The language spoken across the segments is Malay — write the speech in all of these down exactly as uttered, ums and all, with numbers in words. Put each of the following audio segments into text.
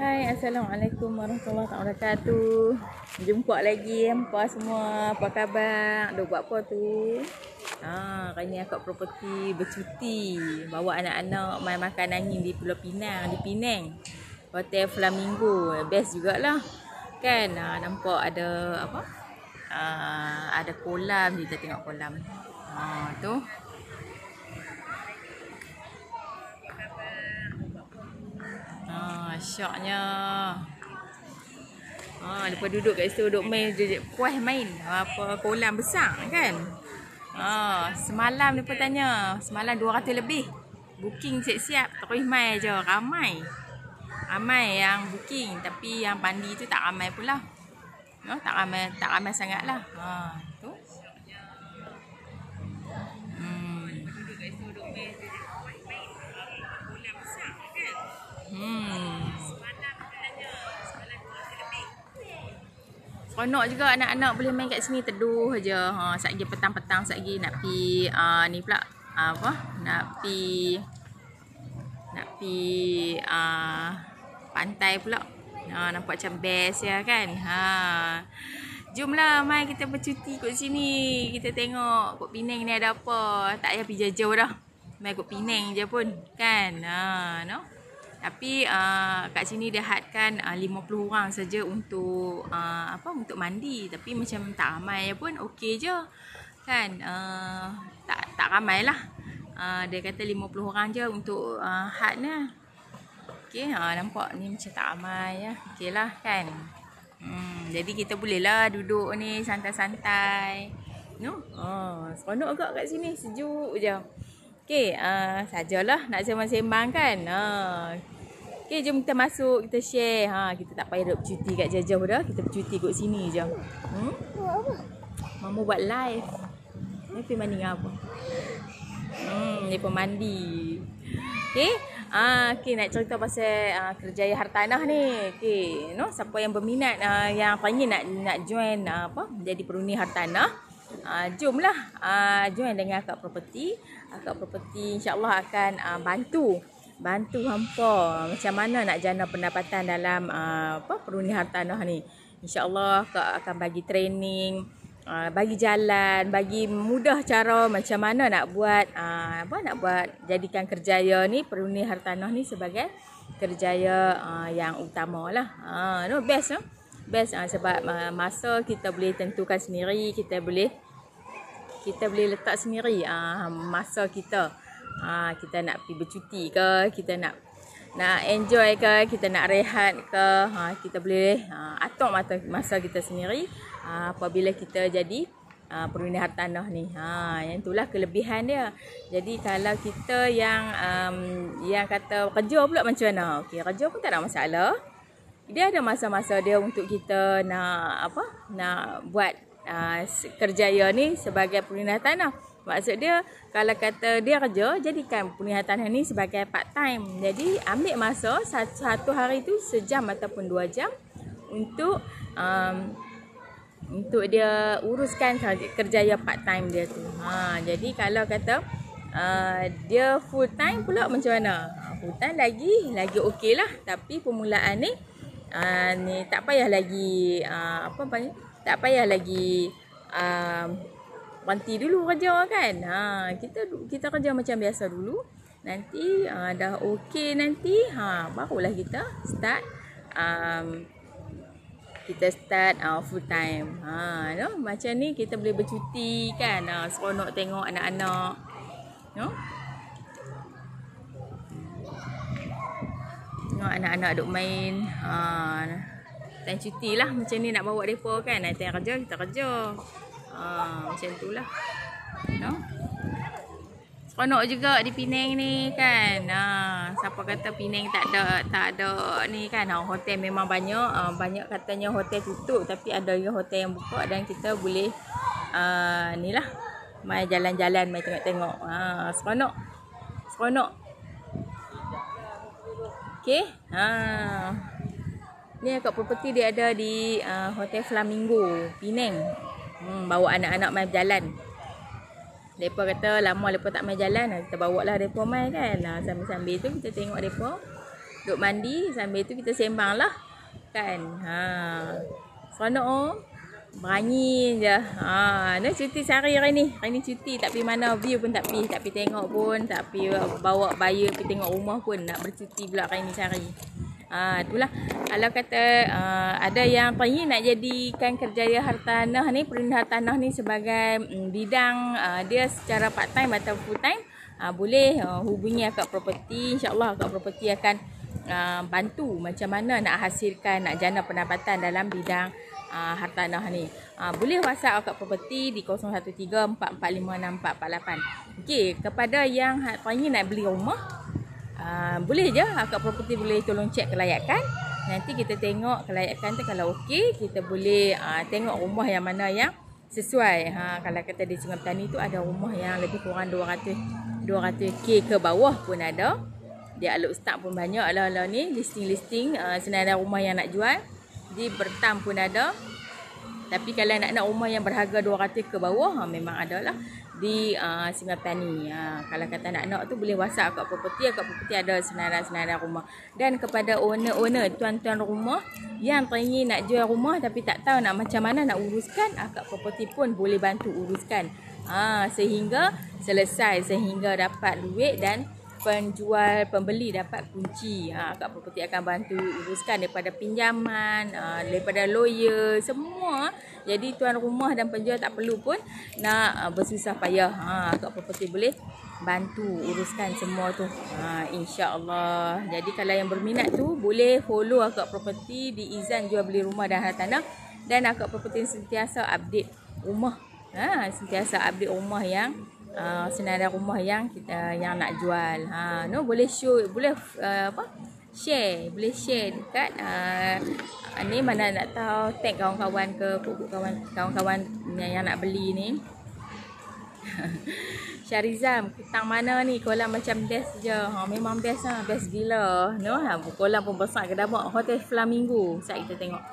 Hai, Assalamualaikum warahmatullahi wabarakatuh. Jumpa lagi hampa semua. Apa khabar? Duk buat apa tu? Ha, hari ni akak properti bercuti. Bawa anak-anak main makan angin di Pulau Pinang, di Penang. Hotel Flamingo. Best jugalah. Kan? Ha, nampak ada apa? Ha, ada kolam. Kita tengok kolam. Ha, tu. Ha, syoknya. Ha, lepas duduk kat situ, duduk main, duduk puas main. Apa kolam besar kan? Ha, semalam dia tanya, semalam dua ratus lebih. Booking siap-siap, terus mai je, ramai. Ramai yang booking, tapi yang pandi tu tak ramai pula. No, tak ramai, tak ramai sangatlah. Ha, tu. Hmm. Hmm. Seronok juga anak-anak boleh main kat sini, teduh aja. Ha, satgi petang-petang satgi nak pi uh, ni pula uh, apa? Nak pi nak pi uh, pantai pula. Ha, nampak macam best ya kan? Ha. Jomlah mai kita bercuti kat sini. Kita tengok kat Penang ni ada apa. Tak payah pergi jauh dah. Mai kat Penang je pun kan. Ha, no. Tapi uh, kat sini dia hadkan uh, lima puluh orang saja untuk uh, apa untuk mandi, tapi macam tak ramai pun okey je. Kan? Uh, tak tak ramailah. Uh, dia kata lima puluh orang je untuk uh, hadnya. Okey, ha, nampak ni macam tak ramai ya. Okeylah kan. Hmm, jadi kita bolehlah duduk ni santai-santai. No? Oh, seronok agak kat sini, sejuk je. Okey, uh, sajalah nak sembang-sembang kan. Ha. Okey, jom kita masuk, kita share. Ha, kita tak payah duduk bercuti kat jauh-jauh dah. Kita bercuti kat sini je. Hmm? Mama buat live. Ni pergi mandi dengan apa? Hmm, ni pun mandi. Okey. Ah, okey, nak cerita pasal uh, kerjaya hartanah ni. Okey, no, siapa yang berminat uh, yang panggil nak nak join uh, apa? Jadi peruni hartanah. Uh, jomlah uh, join dengan Akak Property. Akak Property insya-Allah akan uh, bantu bantu hampa macam mana nak jana pendapatan dalam uh, apa peruni hartanah ni. Insya-Allah Akak akan bagi training, uh, bagi jalan, bagi mudah cara macam mana nak buat uh, apa nak buat jadikan kerjaya ni peruni hartanah ni sebagai kerjaya uh, yang utamalah. Ah, uh, no best no. Best uh, sebab uh, masa kita boleh tentukan sendiri, kita boleh kita boleh letak sendiri uh, masa kita. Uh, kita nak pergi bercuti ke, kita nak nak enjoy ke, kita nak rehat ke, uh, kita boleh uh, atur masa, masa kita sendiri uh, apabila kita jadi uh, peruni hartanah ni. Ha, yang itulah kelebihan dia. Jadi kalau kita yang um, yang kata kerja pula macam mana? Okey, kerja pun tak ada masalah. Dia ada masa-masa dia untuk kita nak apa? Nak buat uh, kerjaya ni sebagai peruni hartanah. Maksud dia kalau kata dia kerja, jadikan peruni hartanah ni sebagai part time. Jadi ambil masa satu, satu hari tu sejam ataupun dua jam untuk um, untuk dia uruskan kerjaya part time dia tu. Ha, jadi kalau kata uh, dia full time pula macam mana? Full time lagi lagi okeylah, tapi permulaan ni Uh, ni tak payah lagi uh, apa panggil tak payah lagi uh, berhenti dulu kerja kan. Ha, kita kita kerja macam biasa dulu. Nanti uh, dah okey nanti ha barulah kita start um, kita start uh, full time. Ha, no? Macam ni kita boleh bercuti kan. Uh, seronok tengok anak-anak. No? Tengok anak-anak duk main. Ha, time cuti lah macam ni nak bawa mereka kan. Nanti time kerja kita kerja. Ha, macam tu lah. No? Seronok juga di Penang ni kan. Ha, siapa kata Penang tak ada tak ada ni kan. Ha, hotel memang banyak. Ha, banyak katanya hotel tutup, tapi ada juga hotel yang buka dan kita boleh uh, ni lah mai jalan-jalan, mai tengok-tengok. Ha, seronok. Seronok. Okey. Ha. Ni Akak Property dia ada di uh, Hotel Flamingo, Penang. Hmm, bawa anak-anak main berjalan. Depa kata lama depa tak main jalan, kita bawa lah depa main kan. Nah, sambil-sambil tu kita tengok depa duk mandi sambil tu kita sembang lah kan. Ha. Seronok oh. Berani je. Ha, ni cuti sehari hari ni. Hari ni cuti tak pergi mana, view pun tak pergi, tak pergi tengok pun, tak pergi bawa buyer pergi tengok rumah pun, nak bercuti pula hari ni sehari. Ha, itulah. Kalau kata uh, ada yang teringin nak jadikan kerjaya hartanah ni, perintah hartanah ni sebagai um, bidang uh, dia secara part time atau full time, uh, boleh uh, hubungi Akak Property. InsyaAllah Akak Property akan uh, bantu macam mana nak hasilkan, nak jana pendapatan dalam bidang Uh, hartanah ni. Uh, boleh WhatsApp Akak Property di kosong satu tiga empat empat lima enam empat empat lapan. Okey, kepada yang teringin nak beli rumah, uh, boleh je Akak Property boleh tolong cek kelayakan. Nanti kita tengok kelayakan tu, kalau okey, kita boleh uh, tengok rumah yang mana yang sesuai. Ha, kalau kata di Sungai Petani tu ada rumah yang lebih kurang dua ratus K ke bawah pun ada. Dia aluk start pun banyak lah lah ni, listing-listing uh, senarai rumah yang nak jual. Di Bertam pun ada. Tapi kalau nak nak rumah yang berharga dua ratus ke bawah, ha, memang ada lah di uh, Sungai Petani. Ha, kalau kata nak nak tu boleh WhatsApp Akak Property. Akak Property ada senarai-senarai rumah. Dan kepada owner-owner, tuan-tuan rumah yang teringin nak jual rumah tapi tak tahu nak macam mana nak uruskan, Akak Property pun boleh bantu uruskan. Ha, sehingga selesai, sehingga dapat duit dan penjual, pembeli dapat kunci. Ha, Akak Property akan bantu uruskan daripada pinjaman, ha, daripada lawyer, semua. Jadi tuan rumah dan penjual tak perlu pun nak uh, bersusah payah. Ha, Akak Property boleh bantu uruskan semua tu. Ha, InsyaAllah. Jadi kalau yang berminat tu boleh follow Akak Property di Izan Jual Beli Rumah dan Hartanah. Dan Akak Property sentiasa update rumah. Ha, sentiasa update rumah yang Uh, senarai rumah yang kita yang nak jual. Ha, no, boleh show, boleh uh, apa? Share, boleh share dekat uh, ni mana nak tahu, tag kawan-kawan ke, kawan kawan-kawan yang, yang nak beli ni. Syarizam, Kutang mana ni? Kolam macam best je. Ha, memang best lah, best gila. No, ha, kolam pun besar ke dah. Hotel Flamingo. Sekejap kita tengok.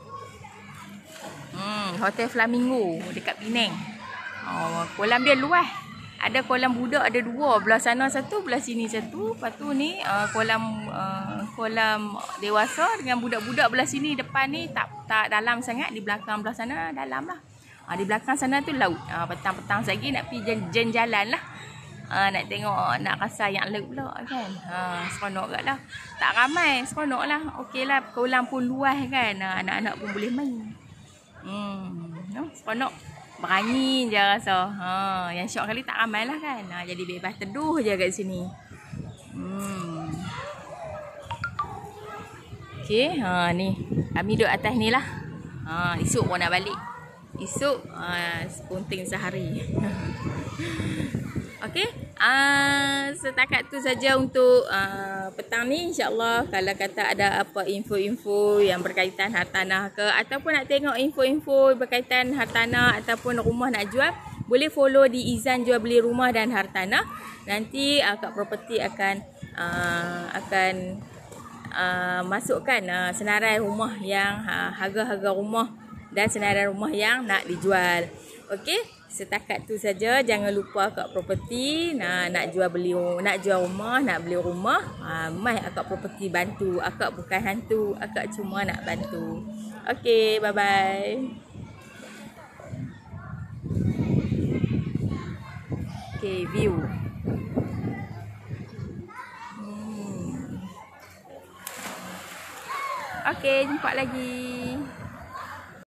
Hmm, Hotel Flamingo dekat Penang. Oh, kolam dia luas. Ada kolam budak, ada dua. Belah sana satu, belah sini satu. Lepas tu ni uh, kolam uh, kolam dewasa dengan budak-budak belah sini. Depan ni tak tak dalam sangat. Di belakang belah sana dalam lah. Uh, di belakang sana tu laut. Uh, petang-petang lagi nak pergi jalan-jalan lah. Uh, nak tengok, nak rasa yang laut pula kan. Uh, seronok kat lah. Tak ramai, seronok lah. Okey lah, kolam pun luas kan. Uh, anak-anak pun boleh main. Hmm, no, seronok. Berani je rasa. Ha, yang syok kali tak ramai lah kan. Ha, jadi bebas teduh je kat sini. Hmm. Okey, ha ni. Kami duduk atas ni lah. Ha, esok pun nak balik. Esok ha, sepunting sehari. Okey, uh, setakat tu saja untuk uh, petang ni. InsyaAllah kalau kata ada apa info-info yang berkaitan hartanah ke, ataupun nak tengok info-info berkaitan hartanah ataupun rumah nak jual, boleh follow di Izan Jual Beli Rumah dan Hartanah. Nanti uh, Akak Property akan uh, akan uh, masukkan uh, senarai rumah yang uh, harga-harga rumah dan senarai rumah yang nak dijual. Okey, setakat tu saja. Jangan lupa Akak Property nak nak jual beli, nak jual rumah, nak beli rumah, ha, mai Akak Property bantu. Akak bukan hantu, Akak cuma nak bantu. Okey, bye bye. Okey, view. Hmm. Okey, jumpa lagi.